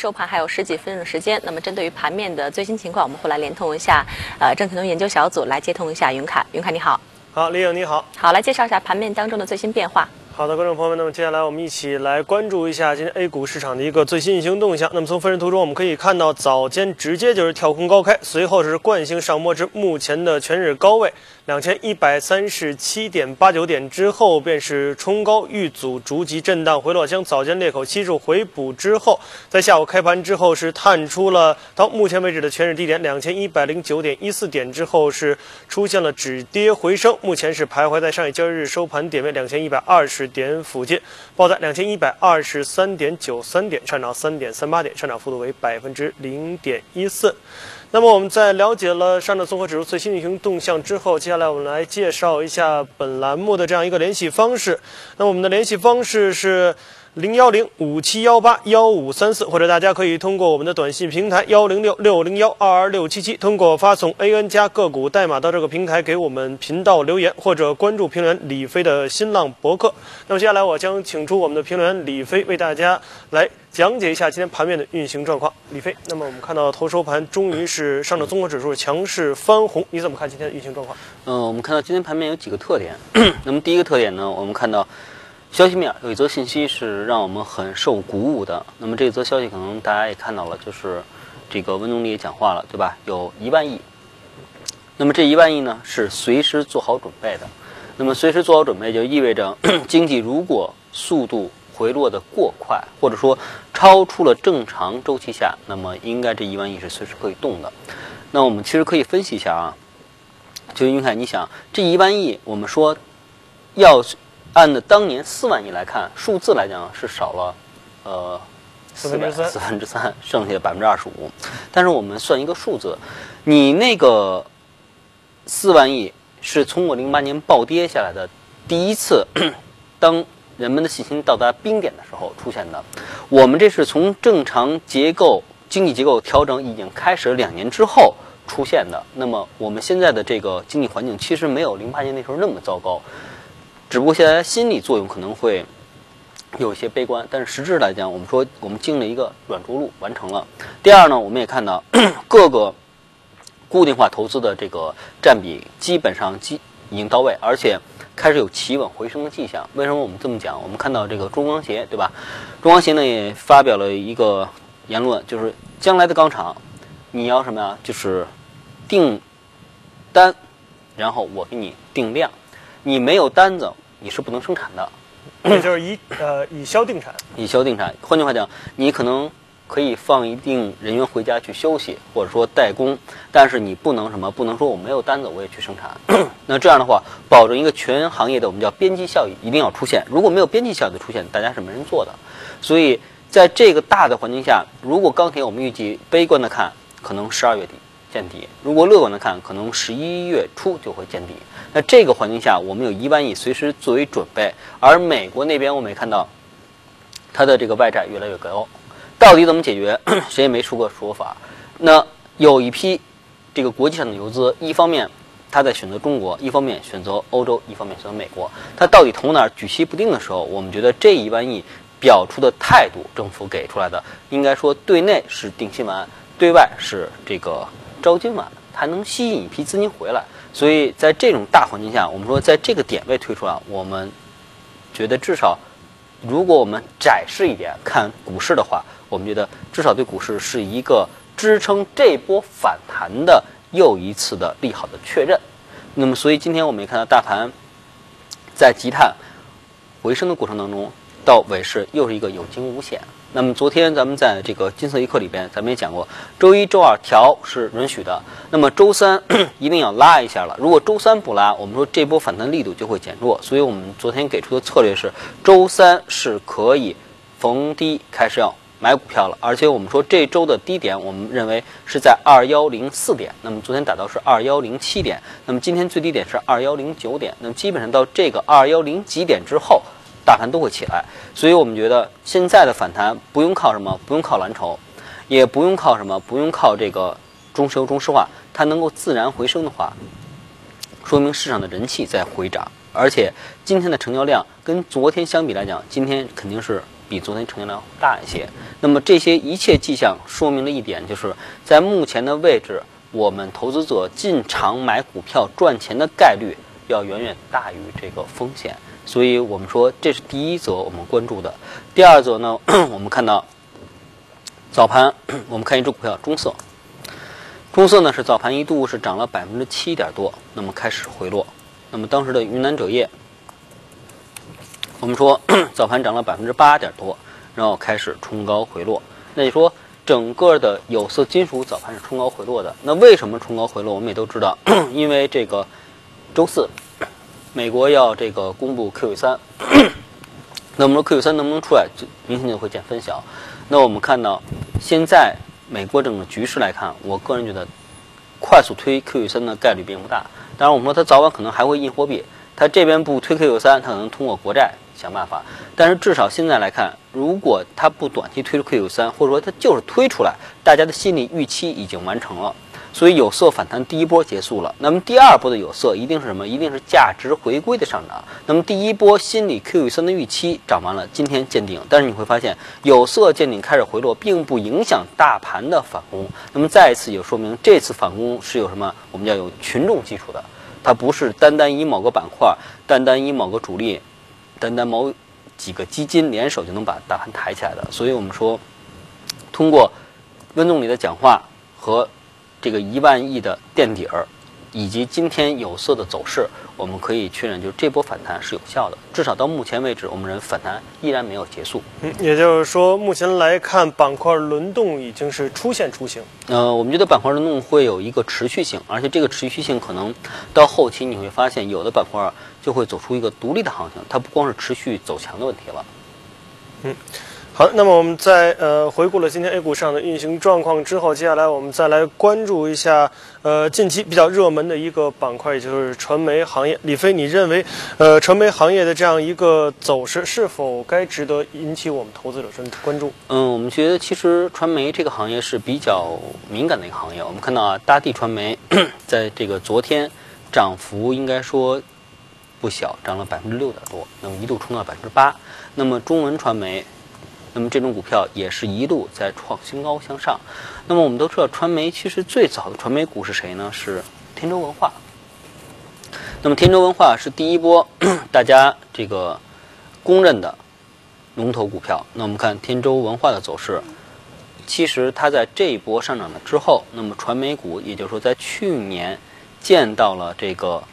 收盘还有10几分钟的时间。那么针对于盘面的最新情况，我们会来连通一下郑启东研究小组来接通一下云凯。云凯你好。 好，李颖你好。 好，来介绍一下盘面当中的最新变化。 好的，观众朋友们，那么接下来我们一起来关注一下今天 A 股市场的一个最新运行动向。那么从分时图中我们可以看到，早间直接就是跳空高开，随后是惯性上摸至目前的全日高位2137.89点之后，便是冲高遇阻，逐级震荡回落，将早间裂口悉数回补之后，在下午开盘之后是探出了到目前为止的全日低点2109.14点之后，是出现了止跌回升，目前是徘徊在上一交易日收盘点位2120点附近，报在2123.93点，上涨3.38点，上涨幅度为0.14%。那么我们在了解了上证综合指数最新运行动向之后，接下来我们来介绍一下本栏目的这样一个联系方式。那我们的联系方式是01057181534，或者大家可以通过我们的短信平台10660122677，通过发送 AN 加个股代码到这个平台给我们频道留言，或者关注评论员李飞的新浪博客。那么接下来我将请出我们的评论员李飞为大家来讲解一下今天盘面的运行状况。李飞，那么我们看到头收盘终于是上证综合指数强势翻红，你怎么看今天的运行状况？ 我们看到今天盘面有几个特点。那么第一个特点呢，我们看到消息面有一则信息是让我们很受鼓舞的。那么这则消息可能大家也看到了，就是这个温总理也讲话了，对吧？有1万亿。那么这1万亿呢，是随时做好准备的。那么随时做好准备，就意味着经济如果速度回落的过快，或者说超出了正常周期下，那么应该这1万亿是随时可以动的。那我们其实可以分析一下啊，就云凯，你想这1万亿，我们说要按的当年4万亿来看，数字来讲是少了3%，剩下的25%。但是我们算一个数字，你那个4万亿是从我08年暴跌下来的第一次，当人们的信心到达冰点的时候出现的。我们这是从正常经济结构调整已经开始2年之后出现的。那么我们现在的这个经济环境其实没有08年那时候那么糟糕，只不过现在心理作用可能会有一些悲观，但是实质来讲，我们说我们经历一个软着陆完成了。第二呢，我们也看到各个固定化投资的这个占比基本上已经到位，而且开始有企稳回升的迹象。为什么我们这么讲？我们看到这个中钢协，对吧？中钢协呢也发表了一个言论，就是将来的钢厂，你要什么呀？就是订单，然后我给你定量，你没有单子，你是不能生产的。 也就是以销定产。 以销定产，换句话讲，你可能可以放一定人员回家去休息，或者说代工，但是你不能不能说我没有单子我也去生产。那这样的话，保证一个全行业的我们叫边际效益一定要出现。如果没有边际效益的出现，大家是没人做的。所以在这个大的环境下，如果钢铁我们预计悲观的看，可能12月底见底；如果乐观的看，可能11月初就会见底。那这个环境下，我们有1万亿随时作为准备。而美国那边我们也看到，它的这个外债越来越高，到底怎么解决，谁也没出个说法。那有一批这个国际上的游资，一方面他在选择中国，一方面选择欧洲，一方面选择美国，他到底投哪儿举棋不定的时候，我们觉得这1万亿表出的态度，政府给出来的，应该说对内是定心丸，对外是这个招金丸，还能吸引一批资金回来。所以在这种大环境下，我们说在这个点位推出来，我们觉得至少如果我们窄视一点看股市的话，我们觉得至少对股市是一个支撑这波反弹的又一次的利好的确认。那么所以今天我们也看到大盘在积碳回升的过程当中，到尾市又是一个有惊无险。那么昨天咱们在这个金色一刻里边，咱们也讲过，周一、周二调是允许的，那么周三一定要拉一下了。如果周三不拉，我们说这波反弹力度就会减弱。所以我们昨天给出的策略是，周三是可以逢低开始要买股票了。而且我们说这周的低点，我们认为是在2104点，那么昨天打到是2107点，那么今天最低点是2109点，那么基本上到这个2100几点之后，大盘都会起来。所以我们觉得现在的反弹不用靠什么，不用靠蓝筹，也不用靠什么，不用靠这个中石油、中石化，它能够自然回升的话，说明市场的人气在回涨。而且今天的成交量跟昨天相比来讲，今天肯定是比比昨天成交量大一些。那么这些一切迹象说明了一点，就是在目前的位置，我们投资者进场买股票赚钱的概率要远远大于这个风险。所以我们说这是第一则我们关注的。第二则呢，我们看到早盘，我们看一只股票中色。中色呢是早盘一度是涨了7%多，那么开始回落。那么当时的云南锗业，我们说早盘涨了8%多，然后开始冲高回落。那你说整个的有色金属早盘是冲高回落的，那为什么冲高回落？我们也都知道，因为这个周四美国要这个公布 QE3， 那么说 QE3 能不能出来，明天就会见分晓。那我们看到现在美国整个局势来看，我个人觉得快速推 QE3 的概率并不大。当然我们说它早晚可能还会印货币，它这边不推 QE3，它可能通过国债想办法。但是至少现在来看，如果它不短期推出 QE3， 或者说它就是推出来，大家的心理预期已经完成了，所以有色反弹第一波结束了。那么第二波的有色一定是什么？一定是价值回归的上涨。那么第一波心理 QE3 的预期涨完了，今天见顶，但是你会发现有色见顶开始回落，并不影响大盘的反攻。那么再一次也说明这次反攻是有什么？我们叫有群众基础的，它不是单单以某个板块、单单以某个主力、单单某几个基金联手就能把大盘抬起来的。所以我们说，通过温总理的讲话和这个1万亿的垫底儿，以及今天有色的走势，我们可以确认，就是这波反弹是有效的。至少到目前为止，我们认为反弹依然没有结束。 也就是说，目前来看，板块轮动已经是出现雏形。 我们觉得板块轮动会有一个持续性，而且这个持续性可能到后期你会发现，有的板块就会走出一个独立的行情，它不光是持续走强的问题了。 好，那么我们在回顾了今天 A 股上的运行状况之后，接下来我们再来关注一下近期比较热门的一个板块，也就是传媒行业。李飞，你认为传媒行业的这样一个走势是否该值得引起我们投资者关注？ 我们觉得其实传媒这个行业是比较敏感的一个行业。我们看到啊，大地传媒在这个昨天涨幅应该说不小，涨了6%多，那么一度冲到8%。那么中文传媒，那么这种股票也是一路在创新高向上。那么我们都知道，传媒其实最早的传媒股是谁呢？是天舟文化。那么天舟文化是第一波大家这个公认的龙头股票。那我们看天舟文化的走势，其实它在这一波上涨了之后，那么传媒股也就是说在去年见到了这个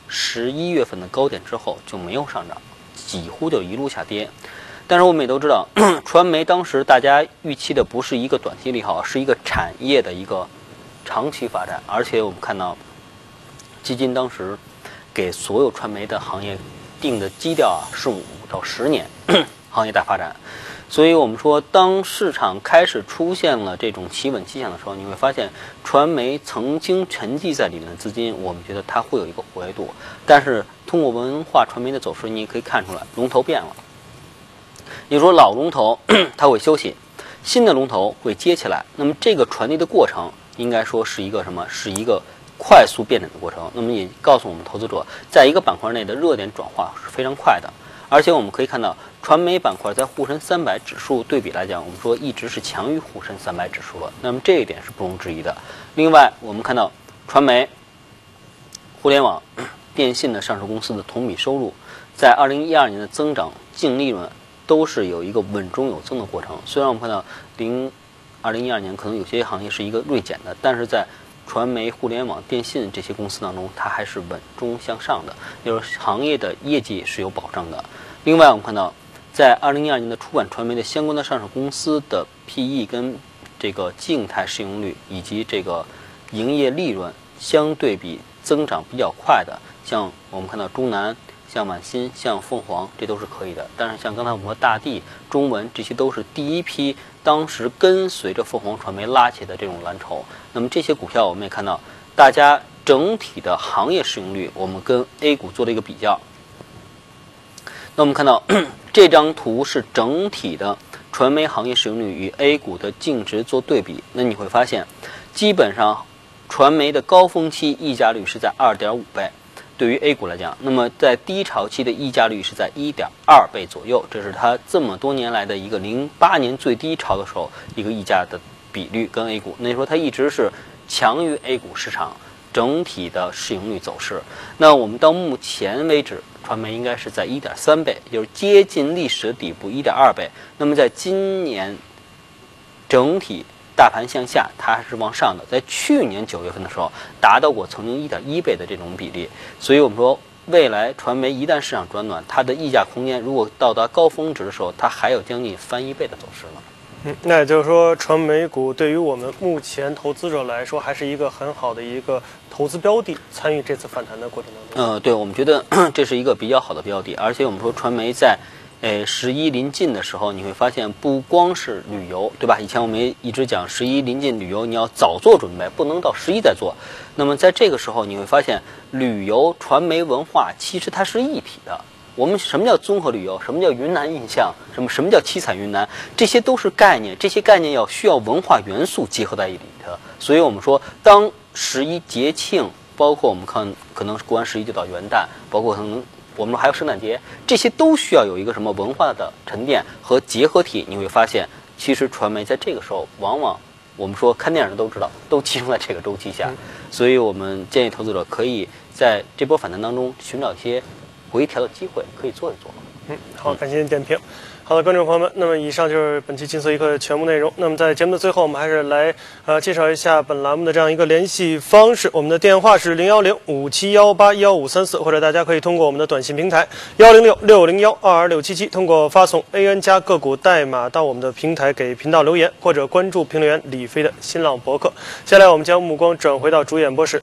11月份的高点之后就没有上涨，几乎就一路下跌。但是我们也都知道，传媒当时大家预期的不是一个短期利好，是一个产业的一个长期发展。而且我们看到基金当时给所有传媒的行业定的基调是5到10年行业大发展。所以我们说，当市场开始出现了这种企稳迹象的时候，你会发现传媒曾经沉寂在里面的资金，我们觉得它会有一个活跃度。但是通过文化传媒的走势，你也可以看出来，龙头变了。你说老龙头它会休息，新的龙头会接起来，那么这个传递的过程应该说是一个什么？是一个快速变脸的过程。那么也告诉我们投资者，在一个板块内的热点转化是非常快的。而且我们可以看到，传媒板块在沪深300指数对比来讲，我们说一直是强于沪深300指数了。那么这一点是不容置疑的。另外，我们看到传媒、互联网、电信的上市公司的同比收入，在2012年的增长、净利润都是有一个稳中有增的过程。虽然我们看到2012年可能有些行业是一个锐减的，但是在传媒、互联网、电信这些公司当中，它还是稳中向上的，就是行业的业绩是有保障的。另外，我们看到在2012年的出版传媒的相关的上市公司的 PE 跟这个静态市盈率以及这个营业利润相对比增长比较快的，像我们看到中南、像满新、像凤凰，这都是可以的。但是像刚才我们说大地、中文，这些都是第一批当时跟随着凤凰传媒拉起的这种蓝筹。那么这些股票我们也看到，大家整体的行业市盈率，我们跟 A 股做了一个比较。那我们看到这张图是整体的传媒行业市盈率与 A 股的净值做对比，那你会发现，基本上传媒的高峰期溢价率是在2.5倍。 对于 A 股来讲，那么在低潮期的溢价率是在1.2倍左右，这是它这么多年来的一个08年最低潮的时候一个溢价的比率跟 A 股，那就说它一直是强于 A 股市场整体的市盈率走势。那我们到目前为止，传媒应该是在1.3倍，也就是接近历史底部1.2倍。那么在今年整体大盘向下，它还是往上的，在去年9月份的时候达到过曾经1.1倍的这种比例。所以我们说，未来传媒一旦市场转暖，它的溢价空间如果到达高峰值的时候，它还有将近翻1倍的走势呢。 那也就是说，传媒股对于我们目前投资者来说，还是一个很好的一个投资标的，参与这次反弹的过程当中。 对，我们觉得这是一个比较好的标的，而且我们说传媒在11临近的时候，你会发现不光是旅游，对吧？以前我们也一直讲11临近旅游，你要早做准备，不能到11再做。那么在这个时候，你会发现旅游、传媒、文化其实它是一体的。我们什么叫综合旅游？什么叫云南印象？什么叫七彩云南？这些都是概念，这些概念需要文化元素结合在一起的。所以我们说，当11节庆，包括我们看可能过完11就到元旦，包括可能我们还有圣诞节，这些都需要有一个什么文化的沉淀和结合体。你会发现，其实传媒在这个时候，往往我们说看电影的都知道，都集中在这个周期下。所以我们建议投资者可以在这波反弹当中寻找一些回调的机会，可以做一做。 好，感谢您点评。好的，观众朋友们，那么以上就是本期金色一刻的全部内容。那么在节目的最后，我们还是来介绍一下本栏目的这样一个联系方式。我们的电话是010-5718-1534，或者大家可以通过我们的短信平台106-601-22677，通过发送 AN 加个股代码到我们的平台给频道留言，或者关注评论员李飞的新浪博客。接下来我们将目光转回到主演播室，